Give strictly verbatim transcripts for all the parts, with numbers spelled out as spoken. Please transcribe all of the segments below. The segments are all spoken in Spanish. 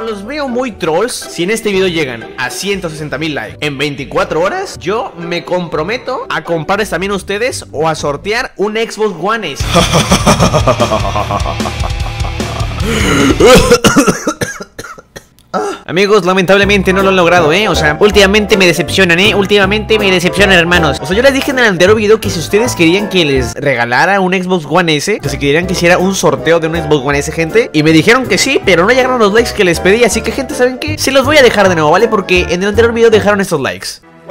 Como los veo muy trolls, si en este video llegan a ciento sesenta mil likes en veinticuatro horas, yo me comprometo a comprarles también a ustedes o a sortear un Xbox One S. Ah, amigos, lamentablemente no lo han logrado, eh. O sea, últimamente me decepcionan, eh. Últimamente me decepcionan, hermanos. O sea, yo les dije en el anterior video que si ustedes querían que les regalara un Xbox One S, que si querían que hiciera un sorteo de un Xbox One S, gente, y me dijeron que sí, pero no llegaron los likes que les pedí. Así que, gente, ¿saben qué? Se los voy a dejar de nuevo, ¿vale? Porque en el anterior video dejaron estos likes.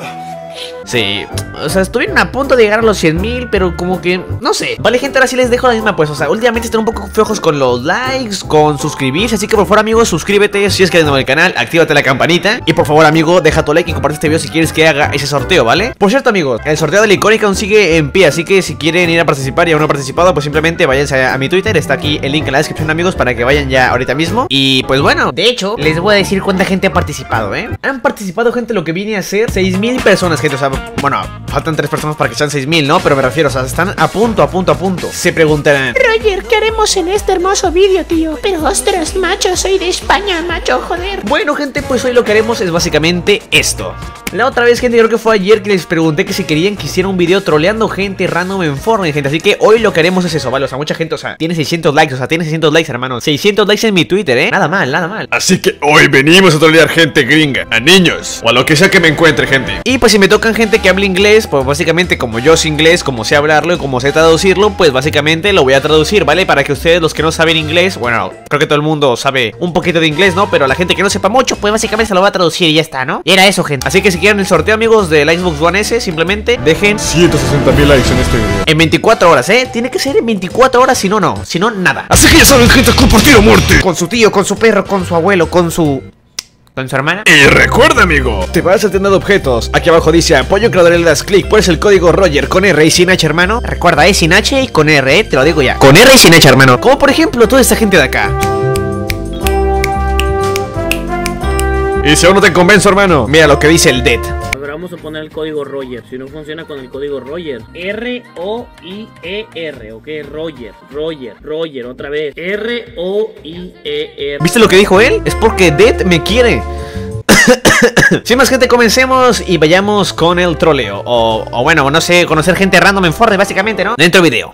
Sí, o sea, estuvieron a punto de llegar a los cien mil, pero como que, no sé. Vale, gente, ahora sí les dejo la misma, pues, o sea, últimamente están un poco flojos con los likes, con suscribirse. Así que por favor, amigo, suscríbete si es que eres nuevo en el canal, actívate la campanita. Y por favor, amigo, deja tu like y comparte este video si quieres que haga ese sorteo, ¿vale? Por cierto, amigos, el sorteo de la icónica aún sigue en pie, así que si quieren ir a participar y aún no han participado, pues simplemente váyanse a, a mi Twitter. Está aquí el link en la descripción, amigos, para que vayan ya ahorita mismo. Y pues bueno, de hecho, les voy a decir cuánta gente ha participado, ¿eh? Han participado, gente, lo que viene a ser seis mil personas, gente, o sea, bueno, faltan tres personas para que sean seis mil, ¿no? Pero me refiero, o sea, están a punto, a punto, a punto. Se preguntarán: Roger, ¿qué haremos en este hermoso vídeo, tío? Pero ostras, macho, soy de España, macho, joder. Bueno, gente, pues hoy lo que haremos es básicamente esto. La otra vez, gente, creo que fue ayer que les pregunté que si querían que hiciera un video troleando gente random en Fortnite, gente. Así que hoy lo que haremos es eso, ¿vale? O sea, mucha gente, o sea, tiene seiscientos likes, o sea, tiene seiscientos likes, hermanos. seiscientos likes en mi Twitter, ¿eh? Nada mal, nada mal. Así que hoy venimos a trolear gente gringa, a niños, o a lo que sea que me encuentre, gente. Y pues si me tocan gente que habla inglés, pues básicamente como yo sé inglés, como sé hablarlo y como sé traducirlo, pues básicamente lo voy a traducir, ¿vale? Para que ustedes, los que no saben inglés, bueno, creo que todo el mundo sabe un poquito de inglés, ¿no? Pero la gente que no sepa mucho, pues básicamente se lo va a traducir y ya está, ¿no? Y era eso, gente. Así que si quieren el sorteo, amigos, del Xbox One S, simplemente dejen ciento sesenta mil likes en este video. En veinticuatro horas, ¿eh? Tiene que ser en veinticuatro horas, si no, no. Si no, nada. Así que ya saben, gente, compartir a muerte. Con su tío, con su perro, con su abuelo, con su... ¿Con su hermana? Y recuerda, amigo, te vas a tener objetos. Aquí abajo dice apoyo creador, le das clic, pones el código Roger con R y sin H, hermano. Recuerda, es sin H y con R, eh, te lo digo ya. Con R y sin H, hermano. Como por ejemplo toda esta gente de acá. Y si aún no te convenzo, hermano, mira lo que dice el Dead. Vamos a poner el código Roger. Si no funciona con el código Roger, R O I E R, ok, Roger, Roger, Roger, otra vez, R O I E R. ¿Viste lo que dijo él? Es porque Dead me quiere. Sin más, gente, comencemos y vayamos con el troleo. O, o bueno, no sé, conocer gente random en Fortnite, básicamente, ¿no? Dentro video.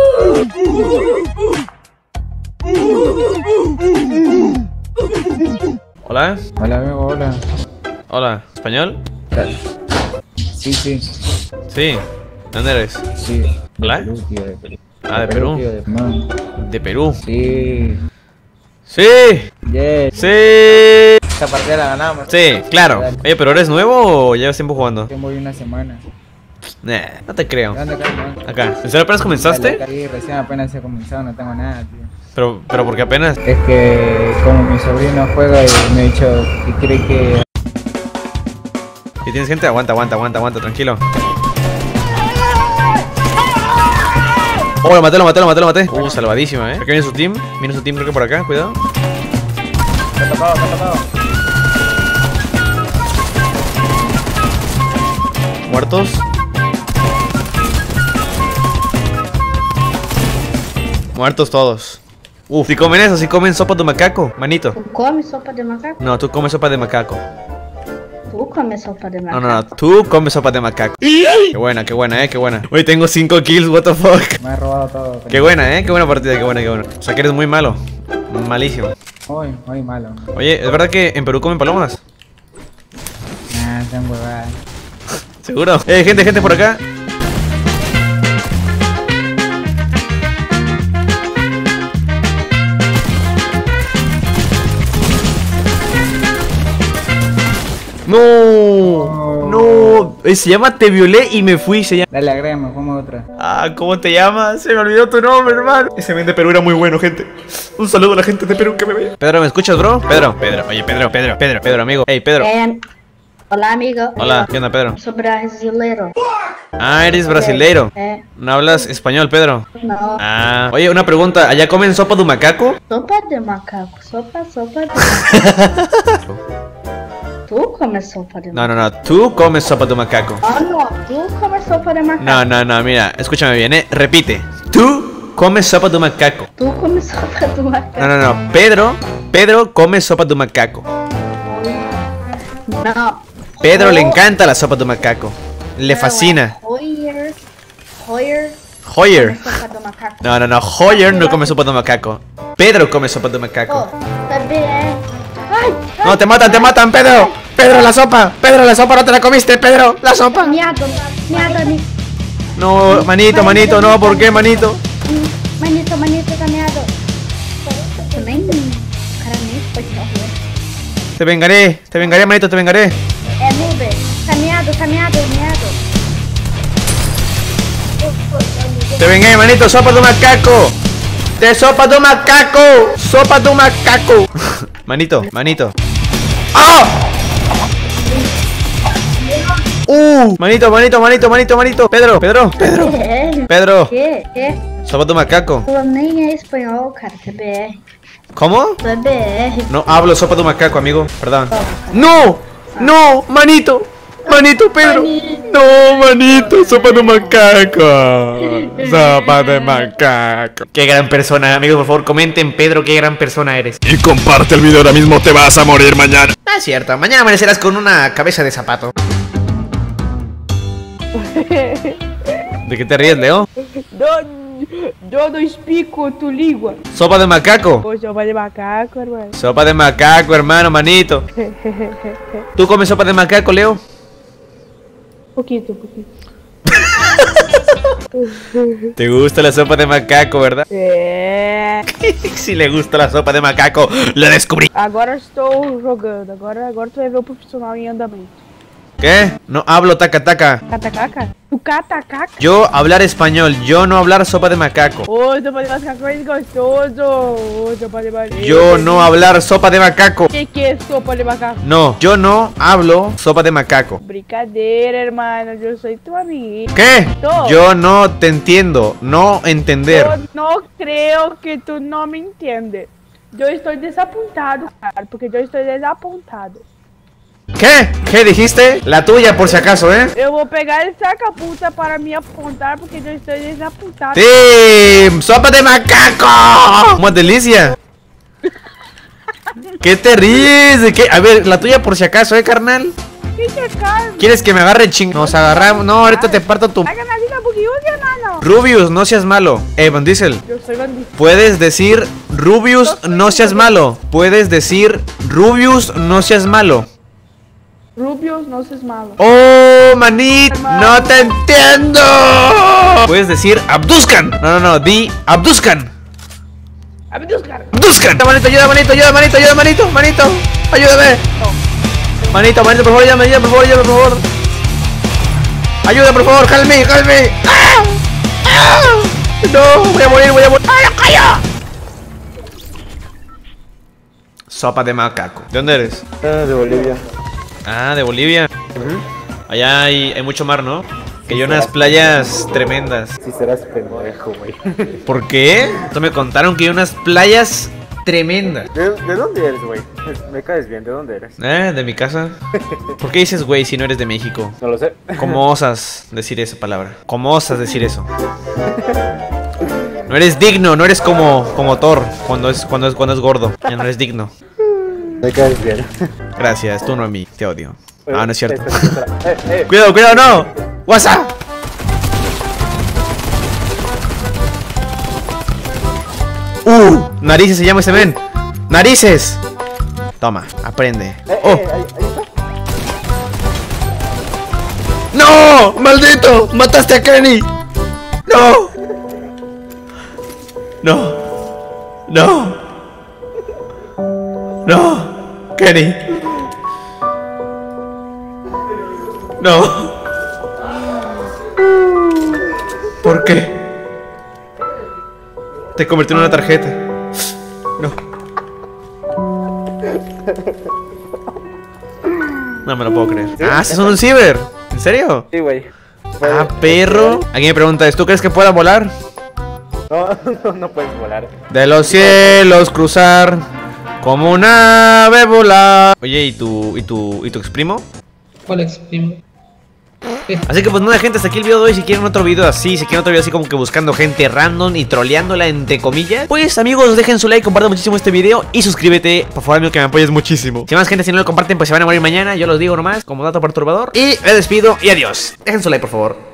Hola. Hola, amigo, hola. Hola, ¿español? Sí, sí. Sí. ¿Dónde eres? Sí. De ¿Hola? Perú, tío, de Perú. Ah, de Perú. Tío, de... No. De Perú. Sí. Sí. Yes. Sí. Esta partida la ganamos. Sí, claro. Oye, ¿pero eres nuevo o llevas tiempo jugando? Tengo una semana. Nah, no te creo. ¿Dónde acá, no? Acá. ¿En serio apenas comenzaste? Sí, recién apenas he comenzado, no tengo nada, tío. Pero, pero ¿por qué apenas? Es que como mi sobrino juega y me ha dicho que cree que... Si tienes gente, aguanta, aguanta, aguanta, aguanta, tranquilo. Oh, lo maté, lo maté, lo maté, lo maté. Uh, salvadísima, eh. Creo que viene su team. Viene su team, creo que por acá, cuidado. Me ha tocado, me ha tocado. Muertos. Muertos todos. Uf, si comen eso, si comen sopa de macaco, manito. ¿Tú comes sopa de macaco? No, tú comes sopa de macaco. Tú comes sopa de macaco. No, no, no, tú comes sopa de macaco. Qué buena, qué buena, eh, qué buena. Hoy tengo cinco kills, what the fuck. Me ha robado todo. Qué buena, eh, qué buena partida, qué buena, qué buena. O sea que eres muy malo. Malísimo. Muy, muy malo. Oye, ¿es verdad que en Perú comen palomas? Nah, están huevadas. ¿Seguro? Eh, gente, gente por acá. No, no, eh, se llama Te violé y me fui, se llama. Dale, agrégame, pongo otra. Ah, ¿cómo te llamas? Se me olvidó tu nombre, hermano. Ese men de Perú era muy bueno, gente. Un saludo a la gente de Perú que me ve. Pedro, ¿me escuchas, bro? Pedro, Pedro, oye, Pedro, Pedro, Pedro, Pedro, amigo. Hey, Pedro. Eh, hola, amigo. Hola, ¿qué onda, Pedro? Soy brasileiro. Ah, eres brasileiro. Eh, ¿No hablas español, Pedro? no. Ah, oye, una pregunta. ¿Allá comen sopa de macaco? Sopa de macaco. Sopa, sopa de macaco. Tú comes sopa de No, macaco. no, no, tú comes sopa de macaco. Ah, no, tú comes sopa de macaco. No, no, no, mira, escúchame bien, eh. Repite. Tú comes sopa de macaco. Tú comes sopa de macaco. No, no, no, Pedro Pedro come sopa de macaco. No. Pedro le Oh. encanta la sopa de macaco. Le fascina. Hoyer. Hoyer. Hoyer. come sopa de macaco. No, no, no. Hoyer no come sopa de macaco. Pedro come sopa de Oh, macaco. también. Ay, No, te matan, te matan, Pedro. Pedro, la sopa. Pedro, la sopa no te la comiste, Pedro. La sopa. miado, miado, mi- No, manito, manito, no. ¿Por qué, manito? Manito, manito, tá miado. Eu nem. Cara, nem foi que morreu. Te vengaré, te vengaré, manito, te vengaré. É nube. Tá miado, tá miado, miado. Te vengué, manito. Sopa de macaco. De sopa de macaco. Sopa de macaco. Manito, manito. ¡Ah! Uh, manito, manito, manito, manito, manito. Pedro, Pedro, Pedro, É. Pedro. Que? Que? Sopa de macaco. Tu nem é espanhol, cara. Tu é B R. ¿Cómo? Tu é B R. No hablo sopa de macaco, amigo. Perdón. ¡No! ¡No! ¡Manito! ¡Manito, Pedro! ¡No, manito! ¡Sopa de macaco! ¡Sopa de macaco! ¡Qué gran persona! Amigos, por favor, comenten, Pedro, qué gran persona eres. Y comparte el video ahora mismo, te vas a morir mañana. Ah, es cierto. Mañana amanecerás con una cabeza de zapato. ¿De qué te ríes, Leo? No, yo no explico tu língua. ¿Sopa de macaco? Ô, sopa de macaco, hermano. Sopa de macaco, hermano, manito. ¿Tú comes sopa de macaco, Leo? Poquito, poquito. ¿Te gusta la sopa de macaco, verdad? É. Si le gusta la sopa de macaco, lo descubrí. Agora estou jogando. Agora, agora tu vai ver o profissional em andamento. ¿Qué? No hablo taca taca. Catacaca? Tu catacaca? Yo hablar español, yo no hablar sopa de macaco. Ô, sopa de macaco é gostoso. Ô, sopa de macaco. Yo no hablar sopa de macaco. O que, que é sopa de macaco? No, yo no hablo sopa de macaco. Brincadeira, hermano. Eu sou tu amigo. ¿Qué? No. Yo no te entiendo, no entender. Eu não creio que tu não me entende. Eu estou desapontado, cara, porque eu estou desapontado. ¿Qué? ¿Qué dijiste? La tuya por si acaso, ¿eh? Eu vou pegar esse saca-puta para me apontar, porque eu estou desapontado. ¡Sí! ¡Sopa de macaco! ¡Una delicia! ¿Qué te ríes? ¿De qué? A ver, la tuya por si acaso, ¿eh, carnal? Que que é, cara? ¿Quieres que me agarre ching? Nos agarramos. No, ahorita te parto tu... Haga na vida buguiosa, hermano. Rubius, no seas malo. Eh, Van Diesel. Eu sou bandido. Puedes decir Rubius, no seas malo. Puedes decir Rubius, no seas malo. Rubius, não seas malo. ¡Oh, manit! ¡No te entiendo! Puedes decir Abduscan. No, no, no, di Abduscan. Abduscar. Abduscan. Manito, ayuda, manito, ayuda, manito, ayuda, manito, manito. Ayúdame. Manito, manito, por favor, ayúdame, ayúdame, por favor, ayúdame, por favor. Ayuda, por favor, calme, calme. ¡Ah! ¡Ah! No, voy a morir, voy a morir. ¡Ay, calla! Sopa de macaco. ¿De dónde eres? Ah, de Bolivia. Ah, de Bolivia. Allá hay, hay mucho mar, ¿no? Que hay unas playas tremendas. Si serás pendejo, güey. ¿Por qué? Esto me contaron que hay unas playas tremendas. ¿De, ¿De dónde eres, güey? Me caes bien, ¿de dónde eres? ¿Eh? ¿De mi casa? ¿Por qué dices güey si no eres de México? No lo sé. ¿Cómo osas decir esa palabra? ¿Cómo osas decir eso? No eres digno, no eres como, como Thor cuando es, cuando es, cuando es gordo. Ya no eres digno. Me caes bien. Gracias, tú no a mí, te odio. Ah, no es cierto. Espera, espera. Eh, eh. Cuidado, cuidado, no. WhatsApp. Uh, narices se llama ese men. Narices. Toma, aprende. Eh, Oh. eh, ahí, ahí está. ¡No! ¡Maldito! ¡Mataste a Kenny! ¡No! ¡No! ¡No! ¡No! ¡Kenny! ¡No! ¿Por qué? Te convertí en una tarjeta. No. No me lo puedo creer. Ah, ¿estás en un ciber? ¿En serio? Sí, güey. Ah, perro. Alguien me pregunta, ¿tú crees que pueda volar? No, no, no puedes volar. De los cielos cruzar como un ave volar. Oye, ¿y tu, y tu, y tu exprimo? ¿Cuál exprimo? Así que pues nada, gente, hasta aquí el video de hoy. Si quieren otro video así, si quieren otro video así como que buscando gente random y troleándola entre comillas, pues amigos, dejen su like, compartan muchísimo este video y suscríbete, por favor, amigo, que me apoyes muchísimo. Si más gente, si no lo comparten, pues se van a morir mañana. Yo los digo nomás, como dato perturbador. Y me despido y adiós. Dejen su like, por favor.